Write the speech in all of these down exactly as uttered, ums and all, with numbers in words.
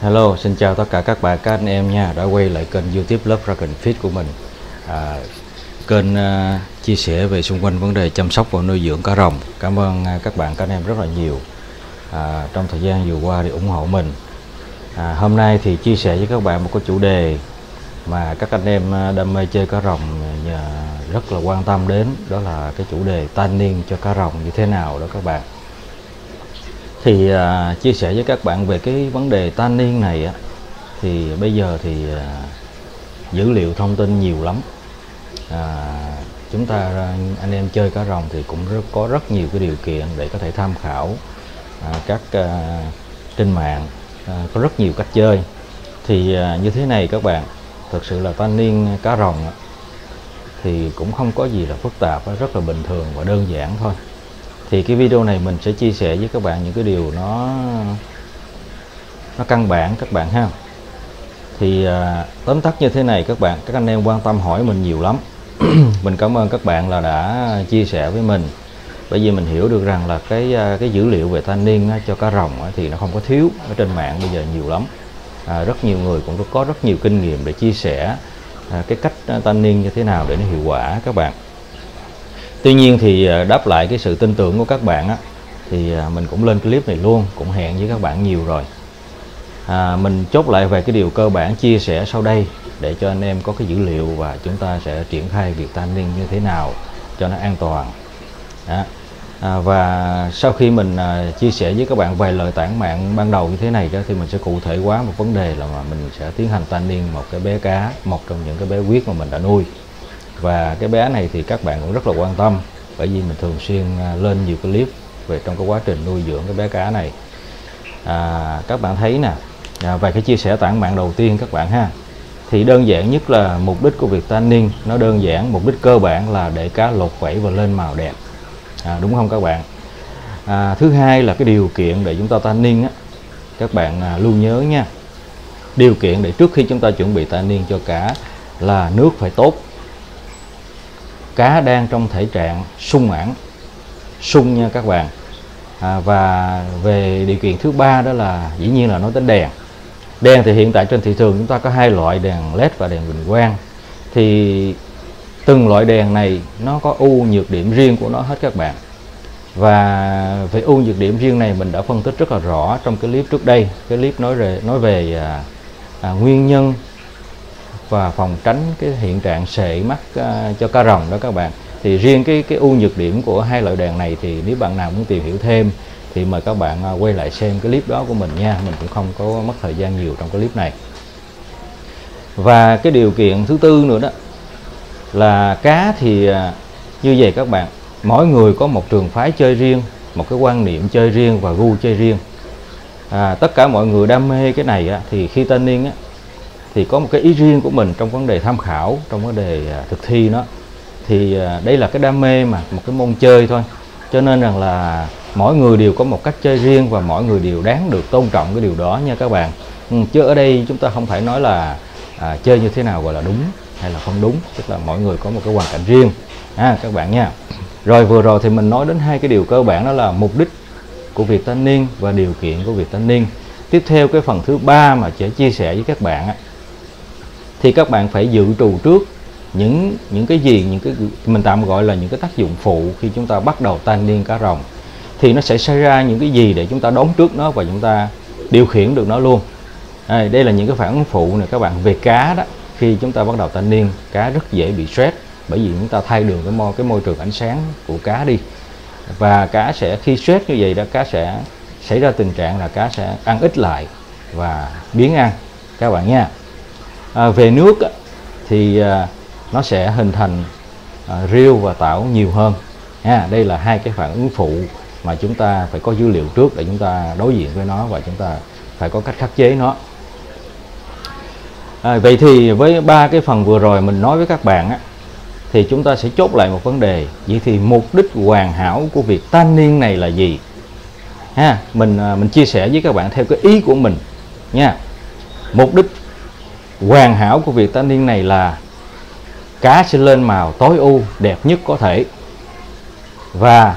Hello, xin chào tất cả các bạn, các anh em nha, đã quay lại kênh YouTube Love Dragon Fish của mình. à, Kênh uh, chia sẻ về xung quanh vấn đề chăm sóc và nuôi dưỡng cá rồng. Cảm ơn uh, các bạn, các anh em rất là nhiều à, trong thời gian vừa qua để ủng hộ mình. à, Hôm nay thì chia sẻ với các bạn một cái chủ đề mà các anh em đam mê chơi cá rồng rất là quan tâm đến. Đó là cái chủ đề tanning cho cá rồng như thế nào đó các bạn. Thì à, chia sẻ với các bạn về cái vấn đề tanning này á, thì bây giờ thì à, dữ liệu thông tin nhiều lắm. à, Chúng ta anh em chơi cá rồng thì cũng rất, có rất nhiều cái điều kiện để có thể tham khảo à, các à, trên mạng à, có rất nhiều cách chơi. Thì à, như thế này các bạn, thực sự là tanning cá rồng á, thì cũng không có gì là phức tạp, rất là bình thường và đơn giản thôi. Thì cái video này mình sẽ chia sẻ với các bạn những cái điều nó nó căn bản các bạn ha. Thì à, tóm tắt như thế này các bạn, các anh em quan tâm hỏi mình nhiều lắm. Mình cảm ơn các bạn là đã chia sẻ với mình, bởi vì mình hiểu được rằng là cái cái dữ liệu về tanning cho cá rồng thì nó không có thiếu ở trên mạng bây giờ nhiều lắm. à, Rất nhiều người cũng có rất nhiều kinh nghiệm để chia sẻ à, cái cách tanning như thế nào để nó hiệu quả các bạn. Tuy nhiên thì đáp lại cái sự tin tưởng của các bạn á, thì mình cũng lên clip này luôn, cũng hẹn với các bạn nhiều rồi. à, Mình chốt lại về cái điều cơ bản chia sẻ sau đây để cho anh em có cái dữ liệu và chúng ta sẽ triển khai việc tanning như thế nào cho nó an toàn. Đó. À, và sau khi mình à, chia sẻ với các bạn vài lời tản mạn ban đầu như thế này đó, thì mình sẽ cụ thể hóa một vấn đề là mà mình sẽ tiến hành tanning một cái bé cá, một trong những cái bé huyết mà mình đã nuôi. Và cái bé này thì các bạn cũng rất là quan tâm, bởi vì mình thường xuyên lên nhiều clip về trong cái quá trình nuôi dưỡng cái bé cá này. à, Các bạn thấy nè, à, về cái chia sẻ tản mạn đầu tiên các bạn ha, thì đơn giản nhất là mục đích của việc tanning nó đơn giản, mục đích cơ bản là để cá lột vảy và lên màu đẹp, à, đúng không các bạn? à, Thứ hai là cái điều kiện để chúng ta tanning á, các bạn à, luôn nhớ nha, điều kiện để trước khi chúng ta chuẩn bị tanning cho cá là nước phải tốt, cá đang trong thể trạng sung mãn, sung nha các bạn. à, Và về điều kiện thứ ba đó là dĩ nhiên là nói đến đèn. Đèn thì hiện tại trên thị trường chúng ta có hai loại, đèn led và đèn bình quang. Thì từng loại đèn này nó có ưu nhược điểm riêng của nó hết các bạn. Và về ưu nhược điểm riêng này mình đã phân tích rất là rõ trong cái clip trước đây. Cái clip nói về, nói về à, à, nguyên nhân và phòng tránh cái hiện trạng sệ mắt uh, cho cá rồng đó các bạn. Thì riêng cái cái ưu nhược điểm của hai loại đèn này thì nếu bạn nào muốn tìm hiểu thêm thì mời các bạn uh, quay lại xem cái clip đó của mình nha. Mình cũng không có mất thời gian nhiều trong cái clip này. Và cái điều kiện thứ tư nữa đó là cá thì uh, như vậy các bạn, mỗi người có một trường phái chơi riêng, một cái quan niệm chơi riêng và gu chơi riêng. à, Tất cả mọi người đam mê cái này á, thì khi tanning á, thì có một cái ý riêng của mình trong vấn đề tham khảo, trong vấn đề à, thực thi nó. Thì à, đây là cái đam mê mà, một cái môn chơi thôi. Cho nên rằng là mỗi người đều có một cách chơi riêng và mỗi người đều đáng được tôn trọng cái điều đó nha các bạn. ừ, Chứ ở đây chúng ta không phải nói là à, chơi như thế nào gọi là đúng hay là không đúng, tức là mỗi người có một cái hoàn cảnh riêng à, các bạn nha. Rồi vừa rồi thì mình nói đến hai cái điều cơ bản, đó là mục đích của việc tanning và điều kiện của việc tanning. Tiếp theo cái phần thứ ba mà sẽ chia sẻ với các bạn á, thì các bạn phải dự trù trước những những cái gì, những cái mình tạm gọi là những cái tác dụng phụ khi chúng ta bắt đầu tanning cá rồng. Thì nó sẽ xảy ra những cái gì để chúng ta đón trước nó và chúng ta điều khiển được nó luôn. à, Đây là những cái phản ứng phụ này các bạn. Về cá đó, khi chúng ta bắt đầu tanning, cá rất dễ bị stress, bởi vì chúng ta thay đường cái môi, cái môi trường ánh sáng của cá đi. Và cá sẽ, khi stress như vậy đó, cá sẽ xảy ra tình trạng là cá sẽ ăn ít lại và biếng ăn các bạn nha. À, về nước á, thì à, nó sẽ hình thành à, riêu và tảo nhiều hơn. À, đây là hai cái phản ứng phụ mà chúng ta phải có dữ liệu trước để chúng ta đối diện với nó và chúng ta phải có cách khắc chế nó. À, vậy thì với ba cái phần vừa rồi mình nói với các bạn á, thì chúng ta sẽ chốt lại một vấn đề. Vậy thì mục đích hoàn hảo của việc tanning này là gì? Ha, mình mình chia sẻ với các bạn theo cái ý của mình nha. Mục đích hoàn hảo của việc tanning này là cá sẽ lên màu tối ưu đẹp nhất có thể, và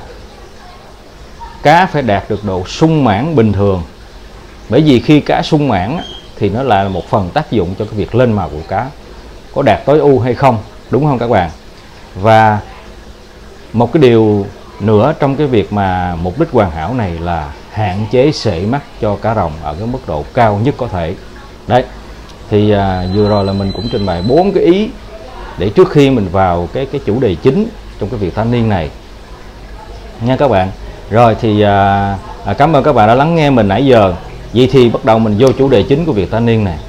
cá phải đạt được độ sung mãn bình thường. Bởi vì khi cá sung mãn thì nó lại là một phần tác dụng cho cái việc lên màu của cá có đạt tối ưu hay không, đúng không các bạn? Và một cái điều nữa trong cái việc mà mục đích hoàn hảo này là hạn chế sệ mắc cho cá rồng ở cái mức độ cao nhất có thể. Đấy, thì à, vừa rồi là mình cũng trình bày bốn cái ý để trước khi mình vào cái cái chủ đề chính trong cái việc thanh niên này nha các bạn. Rồi thì à, à, cảm ơn các bạn đã lắng nghe mình nãy giờ. Vậy thì bắt đầu mình vô chủ đề chính của việc thanh niên này.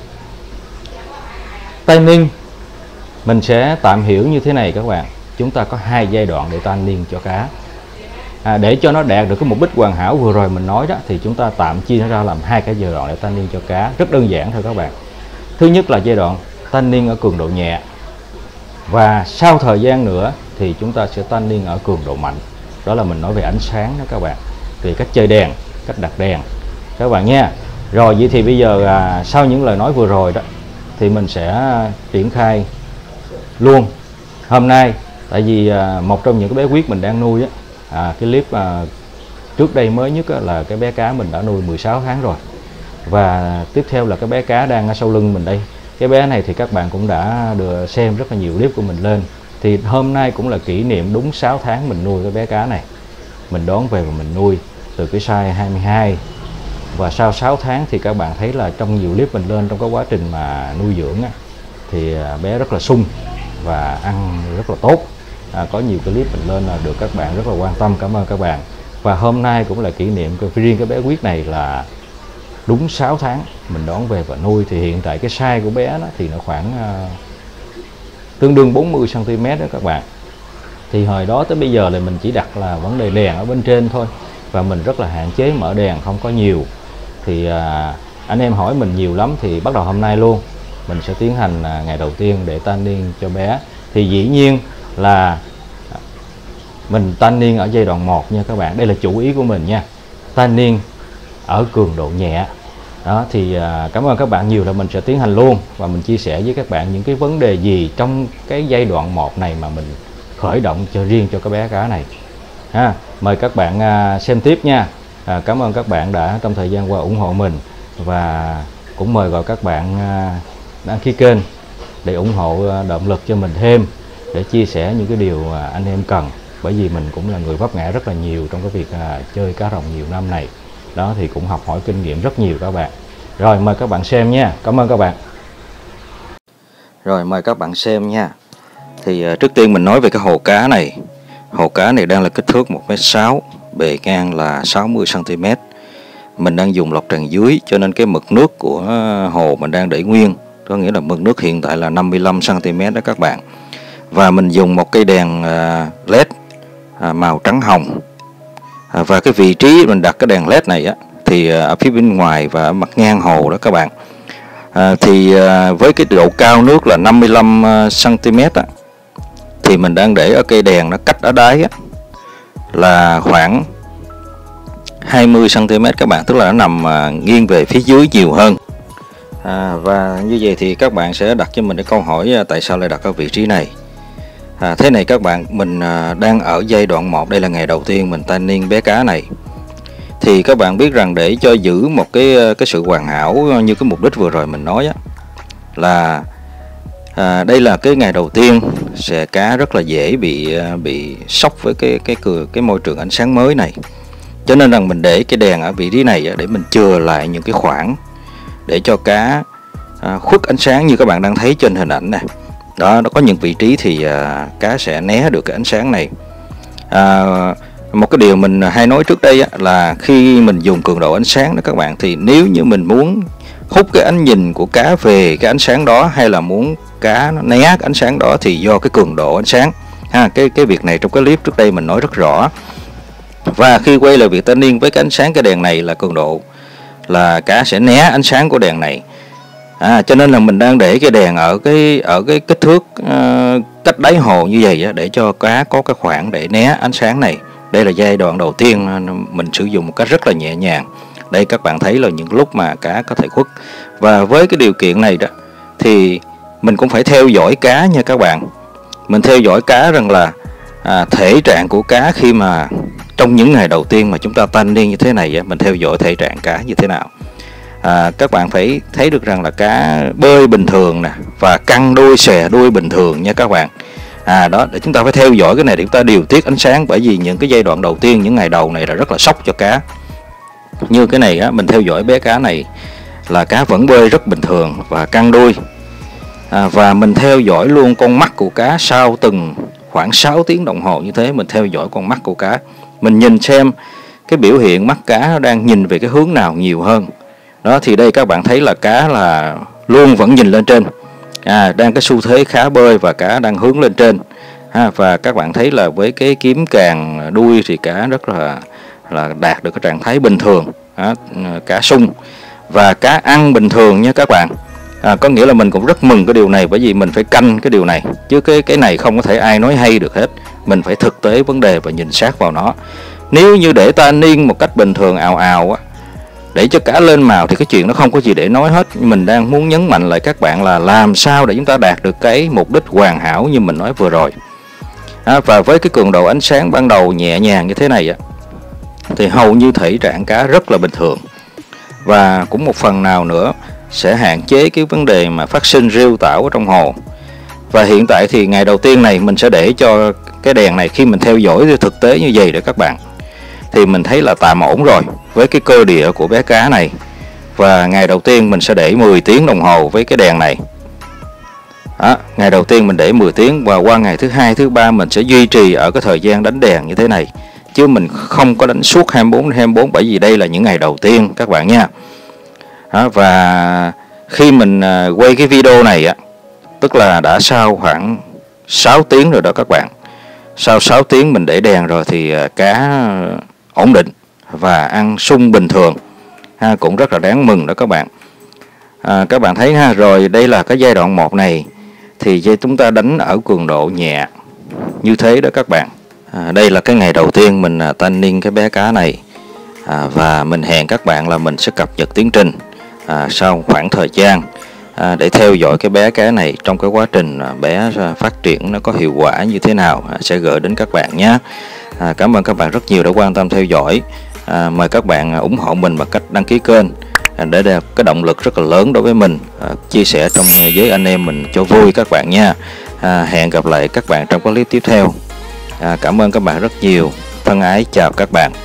Thanh niên mình sẽ tạm hiểu như thế này các bạn. Chúng ta có hai giai đoạn để thanh niên cho cá. À, để cho nó đạt được cái mục đích hoàn hảo vừa rồi mình nói đó, thì chúng ta tạm chia nó ra làm hai cái giai đoạn để thanh niên cho cá, rất đơn giản thôi các bạn. Thứ nhất là giai đoạn thanh niên ở cường độ nhẹ, và sau thời gian nữa thì chúng ta sẽ thanh niên ở cường độ mạnh. Đó là mình nói về ánh sáng đó các bạn, về cách chơi đèn, cách đặt đèn các bạn nha. Rồi vậy thì bây giờ à, sau những lời nói vừa rồi đó thì mình sẽ triển khai luôn hôm nay. Tại vì à, một trong những cái bé quyết mình đang nuôi á, à, cái clip à, trước đây mới nhất á, là cái bé cá mình đã nuôi mười sáu tháng rồi. Và tiếp theo là cái bé cá đang ở sau lưng mình đây. Cái bé này thì các bạn cũng đã được xem rất là nhiều clip của mình lên. Thì hôm nay cũng là kỷ niệm đúng sáu tháng mình nuôi cái bé cá này. Mình đón về và mình nuôi từ cái size hai mươi hai. Và sau sáu tháng thì các bạn thấy là trong nhiều clip mình lên trong cái quá trình mà nuôi dưỡng á, thì bé rất là sung và ăn rất là tốt. À, có nhiều clip mình lên là được các bạn rất là quan tâm, cảm ơn các bạn. Và hôm nay cũng là kỷ niệm của riêng cái bé quyết này là đúng sáu tháng mình đón về và nuôi. Thì hiện tại cái size của bé đó thì nó khoảng uh, tương đương bốn mươi xăng ti mét đó các bạn. Thì hồi đó tới bây giờ là mình chỉ đặt là vấn đề đèn ở bên trên thôi, và mình rất là hạn chế mở đèn không có nhiều. Thì uh, anh em hỏi mình nhiều lắm, thì bắt đầu hôm nay luôn mình sẽ tiến hành uh, ngày đầu tiên để tan niên cho bé. Thì dĩ nhiên là mình tan niên ở giai đoạn một nha các bạn. Đây là chủ ý của mình nha, tan niên ở cường độ nhẹ đó. Thì à, cảm ơn các bạn nhiều, là mình sẽ tiến hành luôn và mình chia sẻ với các bạn những cái vấn đề gì trong cái giai đoạn một này mà mình khởi động cho riêng cho cái bé cá này ha. Mời các bạn à, xem tiếp nha. À, cảm ơn các bạn đã trong thời gian qua ủng hộ mình, và cũng mời gọi các bạn à, đăng ký kênh để ủng hộ à, động lực cho mình thêm, để chia sẻ những cái điều à, anh em cần. Bởi vì mình cũng là người vấp ngã rất là nhiều trong cái việc à, chơi cá rồng nhiều năm này đó, thì cũng học hỏi kinh nghiệm rất nhiều các bạn. Rồi mời các bạn xem nha, cảm ơn các bạn. Rồi mời các bạn xem nha. Thì uh, trước tiên mình nói về cái hồ cá này. Hồ cá này đang là kích thước một mét sáu, bề ngang là sáu mươi xăng ti mét. Mình đang dùng lọc tràn dưới, cho nên cái mực nước của hồ mình đang để nguyên. Có nghĩa là mực nước hiện tại là năm mươi lăm xăng ti mét đó các bạn. Và mình dùng một cây đèn uh, led uh, màu trắng hồng. À, và cái vị trí mình đặt cái đèn led này á, thì à, ở phía bên ngoài và mặt ngang hồ đó các bạn. À, thì à, với cái độ cao nước là năm mươi lăm xăng ti mét á, thì mình đang để ở cây đèn nó cách ở đáy á, là khoảng hai mươi xăng ti mét các bạn, tức là nó nằm à, nghiêng về phía dưới nhiều hơn. À, và như vậy thì các bạn sẽ đặt cho mình cái câu hỏi à, tại sao lại đặt ở vị trí này. À, thế này các bạn, mình à, đang ở giai đoạn một, đây là ngày đầu tiên mình tan niên bé cá này. Thì các bạn biết rằng để cho giữ một cái cái sự hoàn hảo như cái mục đích vừa rồi mình nói á, là à, đây là cái ngày đầu tiên sẽ cá rất là dễ bị bị sốc với cái cái cái, cái môi trường ánh sáng mới này. Cho nên rằng mình để cái đèn ở vị trí này để mình chừa lại những cái khoảng để cho cá à, khuất ánh sáng như các bạn đang thấy trên hình ảnh này. Đó, nó có những vị trí thì à, cá sẽ né được cái ánh sáng này. À, một cái điều mình hay nói trước đây á, là khi mình dùng cường độ ánh sáng đó các bạn, thì nếu như mình muốn hút cái ánh nhìn của cá về cái ánh sáng đó, hay là muốn cá nó né cái ánh sáng đó, thì do cái cường độ ánh sáng ha. Cái cái việc này trong cái clip trước đây mình nói rất rõ. Và khi quay lại việc tan niên với cái ánh sáng cái đèn này là cường độ là cá sẽ né ánh sáng của đèn này. À, cho nên là mình đang để cái đèn ở cái ở cái kích thước uh, cách đáy hồ như vậy á, để cho cá có cái khoảng để né ánh sáng này. Đây là giai đoạn đầu tiên mình sử dụng một cách rất là nhẹ nhàng. Đây các bạn thấy là những lúc mà cá có thể khuất. Và với cái điều kiện này đó thì mình cũng phải theo dõi cá nha các bạn. Mình theo dõi cá rằng là à, thể trạng của cá khi mà trong những ngày đầu tiên mà chúng ta tan niên như thế này, mình theo dõi thể trạng cá như thế nào. à, các bạn phải thấy được rằng là cá bơi bình thường nè và căng đuôi, xòe đuôi bình thường nha các bạn. À đó, để chúng ta phải theo dõi cái này để chúng ta điều tiết ánh sáng, bởi vì những cái giai đoạn đầu tiên, những ngày đầu này là rất là sốc cho cá. Như cái này á, mình theo dõi bé cá này là cá vẫn bơi rất bình thường và căng đuôi. À, và mình theo dõi luôn con mắt của cá sau từng khoảng sáu tiếng đồng hồ như thế, mình theo dõi con mắt của cá. Mình nhìn xem cái biểu hiện mắt cá nó đang nhìn về cái hướng nào nhiều hơn. Đó, thì đây các bạn thấy là cá là luôn vẫn nhìn lên trên. À, đang cái xu thế khá bơi và cá đang hướng lên trên. À, và các bạn thấy là với cái kiếm càng đuôi thì cá rất là là đạt được cái trạng thái bình thường. À, cá sung và cá ăn bình thường nha các bạn. À, có nghĩa là mình cũng rất mừng cái điều này, bởi vì mình phải canh cái điều này, chứ cái cái này không có thể ai nói hay được hết. Mình phải thực tế vấn đề và nhìn sát vào nó. Nếu như để ta niên một cách bình thường ào ào á, để cho cá lên màu thì cái chuyện nó không có gì để nói hết. Mình đang muốn nhấn mạnh lại các bạn là làm sao để chúng ta đạt được cái mục đích hoàn hảo như mình nói vừa rồi. À, và với cái cường độ ánh sáng ban đầu nhẹ nhàng như thế này á, thì hầu như thể trạng cá rất là bình thường. Và cũng một phần nào nữa sẽ hạn chế cái vấn đề mà phát sinh rêu tảo ở trong hồ. Và hiện tại thì ngày đầu tiên này mình sẽ để cho cái đèn này, khi mình theo dõi thực tế như vậy để các bạn, thì mình thấy là tạm ổn rồi với cái cơ địa của bé cá này. Và ngày đầu tiên mình sẽ để mười tiếng đồng hồ với cái đèn này. Đó, ngày đầu tiên mình để mười tiếng, và qua ngày thứ hai, thứ ba mình sẽ duy trì ở cái thời gian đánh đèn như thế này, chứ mình không có đánh suốt hai mươi bốn trên hai mươi bốn, bởi vì đây là những ngày đầu tiên các bạn nha. Đó, và khi mình quay cái video này á, tức là đã sau khoảng sáu tiếng rồi đó các bạn. Sau sáu tiếng mình để đèn rồi thì cá ổn định và ăn sung bình thường. Ha, cũng rất là đáng mừng đó các bạn. À, các bạn thấy ha, rồi đây là cái giai đoạn một này thì chúng ta đánh ở cường độ nhẹ như thế đó các bạn. À, đây là cái ngày đầu tiên mình à, tanning cái bé cá này. À, và mình hẹn các bạn là mình sẽ cập nhật tiến trình à, sau khoảng thời gian à, để theo dõi cái bé cá này trong cái quá trình à, bé phát triển nó có hiệu quả như thế nào, à, sẽ gửi đến các bạn nhé. À, cảm ơn các bạn rất nhiều đã quan tâm theo dõi. À, mời các bạn à, ủng hộ mình bằng cách đăng ký kênh à, để đạt cái động lực rất là lớn đối với mình, à, chia sẻ trong với anh em mình cho vui các bạn nha. À, hẹn gặp lại các bạn trong các clip tiếp theo. À, cảm ơn các bạn rất nhiều. Thân ái chào các bạn.